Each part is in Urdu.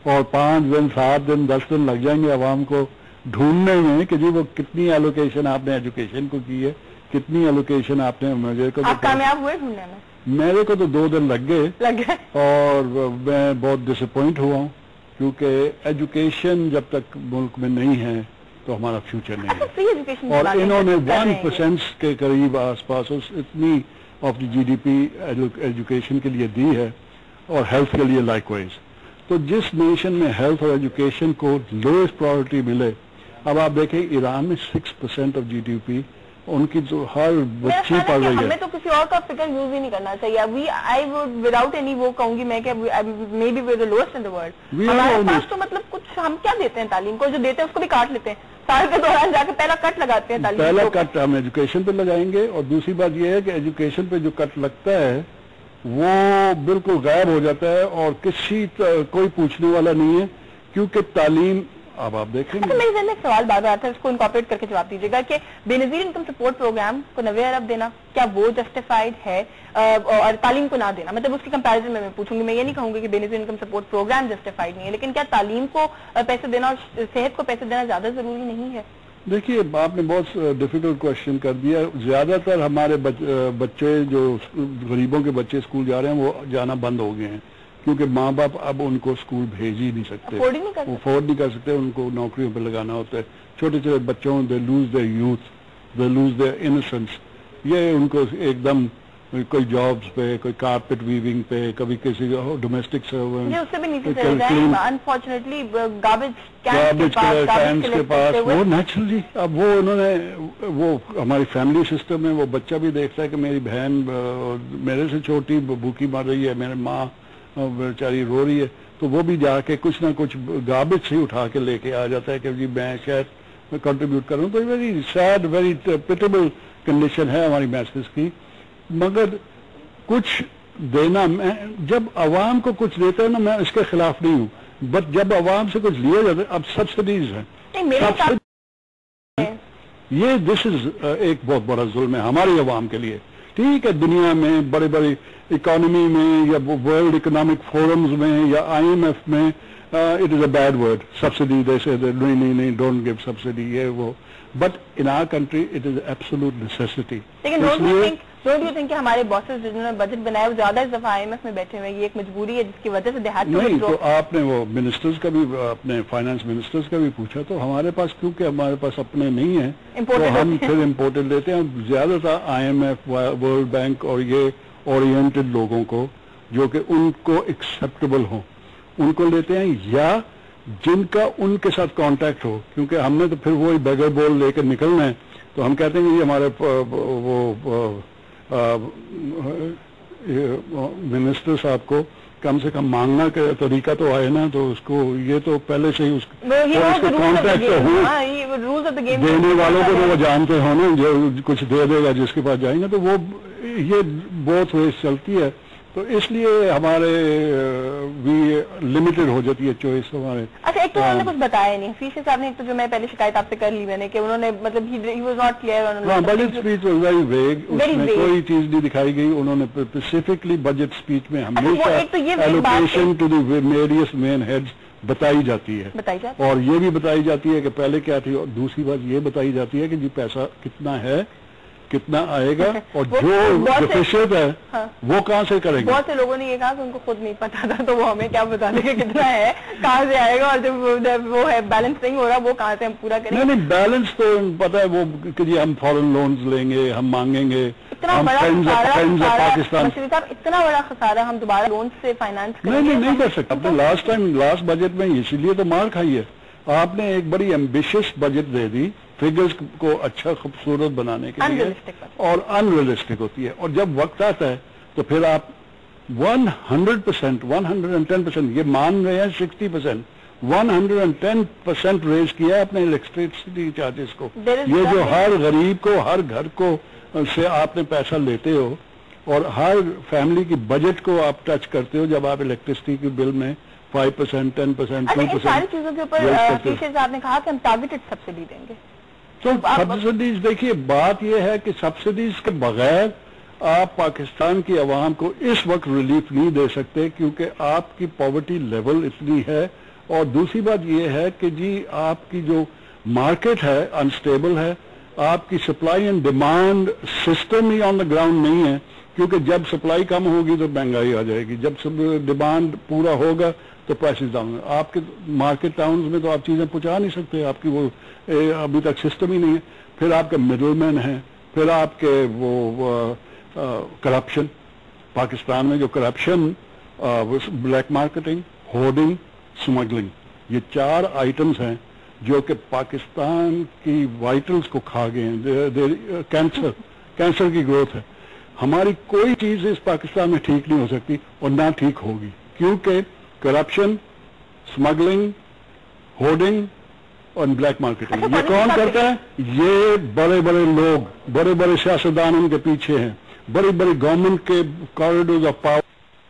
اور 5 दिन 7 दिन 10 दिन लग जाएंगे आवाम को ढूंढने में कि जी वो कितनी एलोकेशन आपने एजुकेशन को की है, कितनी एलोकेशन आपने। मेरे को आप कामयाब हुए ढूंढने में? मेरे को तो 2 दिन लग गए और मैं बहुत डिसअपॉइंट हुआ हूँ, क्योंकि एजुकेशन जब तक मुल्क में नहीं है तो हमारा फ्यूचर नहीं है। और इन्होंने 1% के करीब आसपास इतनी ऑफ द GDP एजुकेशन के लिए दी है, और हेल्थ के लिए लाइकवाइज। तो जिस नेशन में हेल्थ और एजुकेशन को लोएस्ट प्रायोरिटी मिले, अब आप देखें ईरान में 6% ऑफ GDP उनकी जो हर बच्ची पढ़ रही है। हमें तो किसी और का फिगर यूज ही नहीं करना चाहिए। आई वुड विदाउट एनी वो कहूंगी मैं कि may be we are the lowest in the world. हमारे पास तो मतलब कुछ हम क्या देते हैं तालीम को, जो देते हैं उसको भी काट लेते हैं। साल के दौरान जाके पहला कट लगाते हैं तालीम। पहला कट हम एजुकेशन पे लगाएंगे, और दूसरी बात यह है कि एजुकेशन पे जो कट लगता है वो बिल्कुल गायब हो जाता है, और कोई पूछने वाला नहीं है, क्योंकि तालीम। अब आप देखें, मेरे ज़हन में एक सवाल बार बार आता है, उसको इनकॉर्पोरेट करके जवाब दीजिएगा कि बेनज़ीर इनकम सपोर्ट प्रोग्राम को 90 अरब देना, क्या वो जस्टिफाइड है? और तालीम को ना देना, मतलब उसकी कंपैरिजन में मैं पूछूंगी। मैं ये नहीं कहूंगी कि Benazir income support programme justified नहीं है, लेकिन क्या तालीम को पैसे देना और सेहत को पैसे देना ज्यादा जरूरी नहीं है? देखिए, आपने बहुत डिफिकल्ट क्वेश्चन कर दिया। ज्यादातर हमारे बच्चे जो गरीबों के बच्चे स्कूल जा रहे हैं वो जाना बंद हो गए हैं, क्योंकि माँ बाप अब उनको स्कूल भेज ही नहीं सकते, अफोर्ड नहीं कर सकते, उनको नौकरियों पे लगाना होता है। छोटे छोटे बच्चों they lose their youth, they lose their innocence. ये उनको एकदम कोई जॉब्स पे, कोई कारपेट वीविंग पे, कभी किसी डोमेस्टिक सर्वेंट, उससे भी नीचे चले जाए अनफॉर्चुनेटली गार्बेज कैंस के पास वो नेचुरली। अब वो उन्होंने वो हमारी फैमिली सिस्टम में वो बच्चा भी देखता है कि मेरी बहन मेरे से छोटी भूखी मर रही है, मेरी माँ बेचारी रो रही है, तो वो भी जाके कुछ ना कुछ गार्बेज से उठा के लेके आ जाता है कि जी मैं शायद कंट्रीब्यूट करूँ। तो very sad, very pitiable condition है हमारी मैसेज की। मगर कुछ देना, मैं जब अवाम को कुछ देता है ना, मैं इसके खिलाफ नहीं हूँ, बट जब अवाम से कुछ लिया जाता है, अब सब्सिडीज है, ये दिस इज एक बहुत बड़ा जुल्म है हमारी अवाम के लिए। ठीक है, दुनिया में बड़े बड़े इकोनॉमी में या वर्ल्ड इकोनॉमिक फोरम्स में या IMF में it is a bad word, subsidy. जैसे नहीं डोंट गिव सब्सिडी, ये वो, but in our country it is absolute necessity. Don't you think कि हमारे बॉसेस जिन्होंने बजट बनाया वो ज्यादा इस दफा IMF में बैठे हुए, ये एक मजबूरी है जिसकी वजह से देहात नहीं। तो आपने वो मिनिस्टर्स का भी, अपने फाइनेंस मिनिस्टर्स का भी पूछा, तो हमारे पास क्योंकि हमारे पास अपने नहीं है तो हम फिर इम्पोर्टेड लेते हैं। ज्यादातर IMF, वर्ल्ड बैंक और ये ओरिएंटेड लोगों को, जो कि उनको एक्सेप्टेबल हो, उनको लेते हैं, या जिनका उनके साथ कांटेक्ट हो। क्योंकि हमने तो फिर वही बेगर बॉल लेकर निकलना है, तो हम कहते हैं ये हमारे वो मिनिस्टर साहब को कम से कम मांगना का तरीका तो आए ना, तो उसको ये तो पहले से ही उसका कॉन्टैक्ट हो, देने वालों को तो वो जानते हो ना, जो कुछ दे देगा जिसके पास जाएंगे, तो वो ये बहुत वेस्ट चलती है। तो इसलिए हमारे भी लिमिटेड हो जाती है चॉइस हमारे। अच्छा, एक तो उन्होंने कुछ बताया नहीं हफीज साहब ने, एक तो जो मैं पहले शिकायत आपसे कर ली मैंने कि उन्होंने मतलब he was not clear. Budget speech was very vague, उसमें कोई चीज नहीं दिखाई गई। उन्होंने स्पेसिफिकली बजट स्पीच में हमेशा allocation to the various main heads बताई जाती है, और ये भी बताई जाती है कि पहले क्या थी, और दूसरी बात ये बताई जाती है कि जी पैसा कितना है, कितना आएगा, और जो डेफिसिट है वो कहाँ से करेंगे। बहुत से लोगों ने ये कहा कि उनको खुद नहीं पता था, तो वो हमें क्या बता देंगे कितना है, कहाँ से आएगा, और जब वो है बैलेंस नहीं हो रहा वो कहाँ से हम पूरा करेंगे। नहीं, बैलेंस तो पता है वो कि जी हम फॉरेन लोन्स लेंगे, हम मांगेंगे, इतना बड़ा पाकिस्तान, इतना बड़ा खसारा हम दोबारा लोन से फाइनेंस नहीं कर सकते। आपने लास्ट बजट में इसीलिए तो मार खाई है। आपने एक बड़ी एम्बिशियस बजट दे दी फिगर्स को अच्छा खूबसूरत बनाने के लिए, और अनरियलिस्टिक होती है, और जब वक्त आता है तो फिर आप 100%, 110%, ये मान रहे हैं 60%, 110% रेज किया है अपने इलेक्ट्रिसिटी चार्जेस को। ये जो हर गरीब को, हर घर को से आपने पैसा लेते हो, और हर फैमिली की बजट को आप टच करते हो जब आप इलेक्ट्रिसिटी के बिल में 5%, 10%, 2%। सारी चीजों के ऊपर आपने कहा कि हम टारगेटेड सब्सिडी देंगे, तो सब्सिडीज, देखिए बात यह है कि सब्सिडीज के बगैर आप पाकिस्तान की आवाम को इस वक्त रिलीफ नहीं दे सकते, क्योंकि आपकी पॉवर्टी लेवल इतनी है, اور دوسری بات یہ ہے کہ جی آپ کی جو مارکیٹ ہے انسٹیبل ہے, آپ کی سپلائی اینڈ ڈیمانڈ سسٹم ہی آن دا گراؤنڈ نہیں ہے, کیونکہ جب سپلائی کم ہوگی تو مہنگائی آ جائے گی, جب ڈیمانڈ پورا ہوگا تو پرائسز ڈاؤن. آپ کے مارکیٹ ٹاؤنز میں تو آپ چیزیں پہنچا نہیں سکتے, آپ کی وہ ابھی تک سسٹم ہی نہیں ہے. پھر آپ کے مڈل مین ہیں, پھر آپ کے وہ کرپشن, پاکستان میں جو corruption, black marketing, hoarding, smuggling, یہ 4 آئٹمز ہیں جو کہ پاکستان کی وائٹلز کو کھا گئے ہیں. کینسر کی گروتھ ہے. ہماری کوئی چیز اس پاکستان میں ٹھیک نہیں ہو سکتی اور نہ ٹھیک ہوگی, کیونکہ کرپشن, اسمگلنگ, ہورڈنگ اور بلیک مارکیٹنگ یہ کون کرتا ہے؟ یہ بڑے بڑے لوگ, بڑے بڑے سیاستدان ان کے پیچھے ہیں, بڑی بڑی گورنمنٹ کے کاریڈورز آف پاور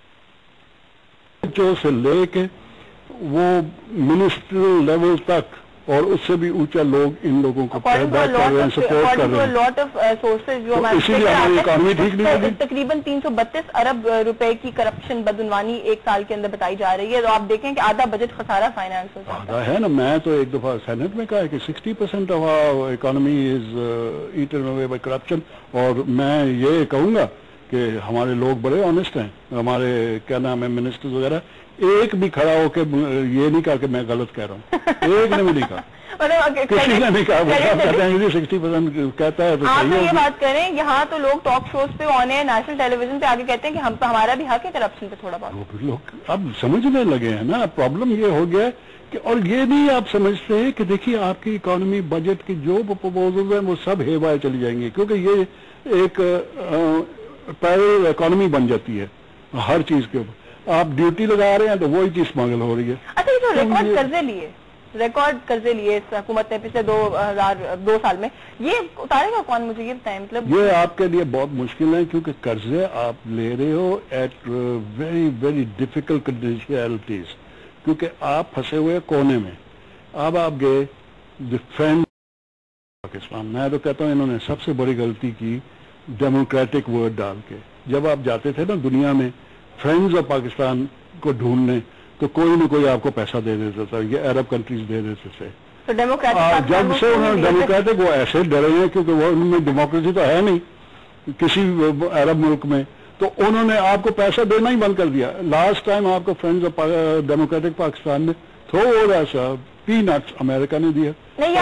سے لے کے وہ منسٹریل لیول تک اور اس سے بھی اونچا لوگ ان لوگوں کو پیدا کر رہے ہیں, سپورٹ کر رہے ہیں. اسی لیے ہماری اکانومی ٹھیک نہیں ہوگی. تقریباً 332 ارب روپے کی کرپشن بدعنوانی ایک سال کے اندر بتائی جا رہی ہے, تو آپ دیکھیں کہ آدھا بجٹ خسارہ فائنانس ہو جاتا ہے نا. میں تو ایک دفعہ سینٹ میں کہا کہ 60% of our economy is eaten away by corruption. اور میں یہ کہوں گا کہ ہمارے لوگ بڑے آنےسٹ ہیں, ہمارے کیا نام ہے منسٹر وغیرہ, ایک بھی کھڑا ہو کے یہ نہیں کہا کہ میں غلط کہہ رہا ہوں, ایک نے بھی نہیں کہا, کسی نے نہیں کہا. کہتے ہیں 60% کہتا ہے. آپ یہ بات کریں, یہاں تو لوگ ٹاک شوز پہ آنے ہیں, نیشنل ٹیلی ویژن پہ آگے کہتے ہیں کہ ہم ہمارا بھی حق ہے کرپشن پہ تھوڑا بہت. لوگ اب سمجھنے لگے ہیں نا. پرابلم یہ ہو گیا کہ, اور یہ نہیں آپ سمجھتے ہیں کہ دیکھیے آپ کی اکانومی بجٹ کی جو پروپوزل ہیں وہ سب ہیوائے چلی جائیں گی, کیونکہ یہ ایک پیرل اکانومی بن جاتی ہے ہر چیز کے اوپر. آپ ڈیوٹی لگا رہے ہیں تو وہی چیز اسمگل ہو رہی ہے. اچھا, یہ جو ریکارڈ قرضے لیے اس حکومت نے پچھلے 2 سال میں, یہ اتارے گا کون, مجھے یہ بتائیں. مطلب یہ آپ کے لیے بہت مشکل ہے, کیونکہ قرضے آپ لے رہے ہو at very very difficult conditionalities, کیونکہ آپ پھنسے ہوئے کونے میں. اب آپ گئے ڈیفینڈ پاکستان. میں تو کہتا ہوں انہوں نے سب سے بڑی غلطی کی ڈیموکریٹک ورڈ ڈال کے. جب آپ جاتے تھے نا دنیا میں فرینڈز آف پاکستان کو ڈھونڈنے, تو کوئی نہ کوئی آپ کو پیسہ دے دیتا تھا, یہ عرب کنٹریز دے دیتے تھے. جب سے انہوں نے ڈیموکریٹک, وہ ایسے ڈرے ہیں کیونکہ وہ ان میں ڈیموکریسی تو ہے نہیں کسی عرب ملک میں, تو انہوں نے آپ کو پیسہ دینا ہی بند کر دیا. لاسٹ ٹائم آپ کو فرینڈز آف ڈیموکریٹک پاکستان نے تھوڑا سا پی نٹس امریکہ نے دیا.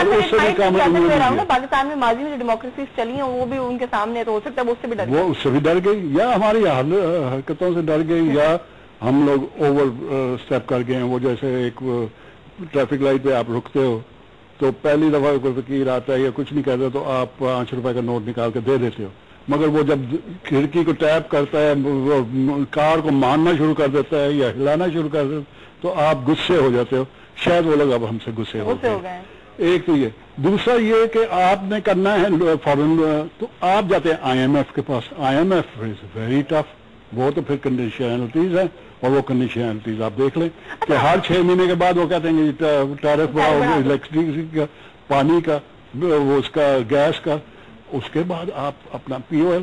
پاکستان میں ماضی میں جو ڈیموکریسیز چلی ہیں وہ بھی ان کے سامنے, تو ہو سکتا ہے وہ اس سے بھی ڈر گئی, یا ہماری حرکتوں سے ڈر گئی, یا ہم لوگ اوور اسٹیپ کر گئے ہیں. وہ جیسے ایک ٹریفک لائٹ پہ آپ رکتے ہو تو پہلی دفعہ کوئی فقیر آتا ہے یا کچھ نہیں کہتا تو آپ 5 روپے کا نوٹ نکال کے دے دیتے ہو, مگر وہ جب کھڑکی کو ٹیپ کرتا ہے, وہ کار کو مارنا شروع کر دیتا ہے یا ہلانا شروع کر دیتا ہے, تو آپ غصے ہو جاتے ہو. شاید وہ لوگ اب ہم سے غصے ہو گئے. ایک تو یہ, دوسرا یہ کہ آپ نے کرنا ہے فورن, تو آپ جاتے ہیں آئی ایم ایف کے پاس. I M F is very tough. وہ تو پھر کنڈیشنلٹیز ہیں, اور وہ کنڈیشنلٹیز آپ دیکھ لیں کہ ہر 6 مہینے کے بعد وہ کہتے ہیں کہ ٹیرف بڑھاؤ, الیکٹریسٹی کا, پانی کا, وہ اس کا گیس کا. اس کے بعد آپ اپنا پی او ایل.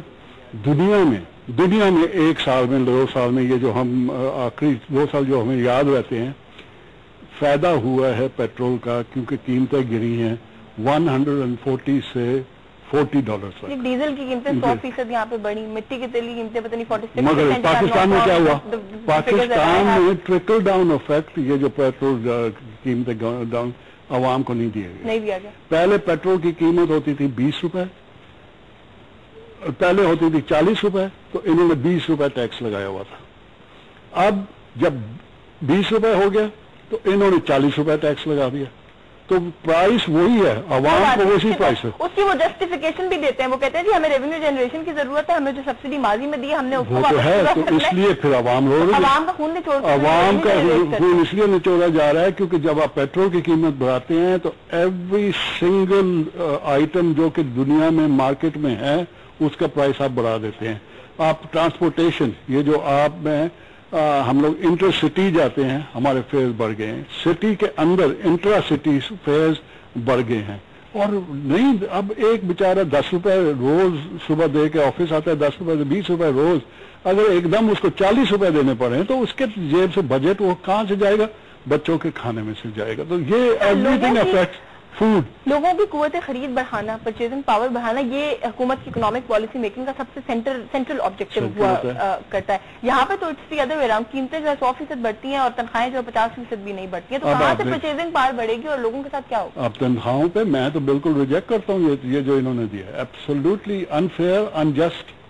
دنیا میں 1 سال میں 2 سال میں یہ جو ہم آخری 2 سال جو ہمیں یاد رہتے ہیں, فائدہ ہوا ہے پیٹرول کا, کیونکہ قیمتیں گری ہیں 140 سے $40 تک. ڈیزل کی قیمتیں 100% یہاں پہ بڑھی, مٹی کی تیل کی قیمتیں پتہ نہیں 46%. مگر پاکستان میں کیا ہوا؟ پاکستان میں ٹرکل ڈاؤن افیکٹ, یہ جو پیٹرول قیمتیں ڈاؤن عوام کو نہیں دیا گیا. پہلے پیٹرول کی قیمت ہوتی تھی 20 روپے, پہلے ہوتی تھی 40 روپے, تو انہوں نے 20 روپے ٹیکس لگایا ہوا تھا. اب جب 20 روپے ہو گیا تو انہوں نے 40 روپے ٹیکس لگا دیا, تو پرائس وہی ہے, عوام کو ویسی پرائس ہے. اس کی وہ جسٹیفیکیشن بھی دیتے ہیں, وہ کہتے ہیں جی ہمیں ریونیو جنریشن کی ضرورت ہے, ہمیں جو سبسڈی ماضی میں دی ہم نے اس کو واپس ہے, تو اس لیے پھر عوام رو رہی ہے. عوام کا خون نچوڑ, عوام کا خون اس لیے نچوڑا جا رہا ہے کیونکہ جب آپ پیٹرول کی قیمت بڑھاتے ہیں تو ایوری سنگل آئٹم جو کہ دنیا میں مارکیٹ میں ہے اس کا پرائس آپ بڑھا دیتے ہیں. آپ ٹرانسپورٹیشن, یہ جو آپ میں ہم لوگ انٹر سٹی جاتے ہیں, ہمارے فیئرز بڑھ گئے ہیں. سٹی کے اندر انٹرا سٹی فیئرز بڑھ گئے ہیں. اور نہیں, اب ایک بیچارہ 10 روپے روز صبح دے کے آفس آتا ہے, 10 روپے سے 20 روپے روز, اگر ایک دم اس کو 40 روپے دینے پڑے تو اس کے جیب سے بجٹ وہ کہاں سے جائے گا؟ بچوں کے کھانے میں سے جائے گا. تو یہ ایوری تھنگ افیکٹس فوڈ. لوگوں کی قوت خرید بڑھانا, پرچیزنگ پاور بڑھانا, یہ حکومت کی اکنامک پالیسی میکنگ کا سب سے سینٹرل آبجیکٹو ہوا کرتا ہے. یہاں پہ تو it's the other way around, قیمتیں جو ہے 100% بڑھتی ہیں اور تنخواہیں جو ہے 50% بھی نہیں بڑھتی ہیں. تو کہاں سے پرچیزنگ پاور بڑھے گی اور لوگوں کے ساتھ کیا ہوگا؟ اب تنخواہوں پہ میں تو بالکل ریجیکٹ کرتا ہوں یہ جو انہوں نے دیا ہے. Absolutely unfair, ingest.